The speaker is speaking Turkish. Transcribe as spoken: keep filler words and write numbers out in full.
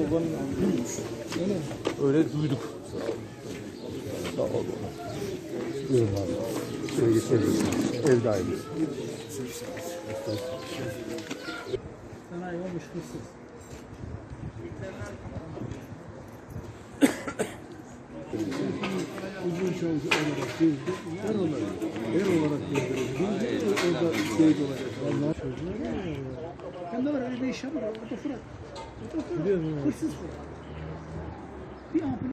babanın öyle mi? Öyle duyduk. Sağ ol. Buyurun abi. Şöyle geçebilirsiniz. Ev dahiliz. Sanayi olmuş hırsız. Uzun şansı olarak girdi. Her olarak, her olarak girdi. Orada şey olacak. Allah çocuğu. Bende var öyle bir iş yapar. O da Fırat. O da Fırat. Biliyorum. Hırsız Fırat. Bir ampul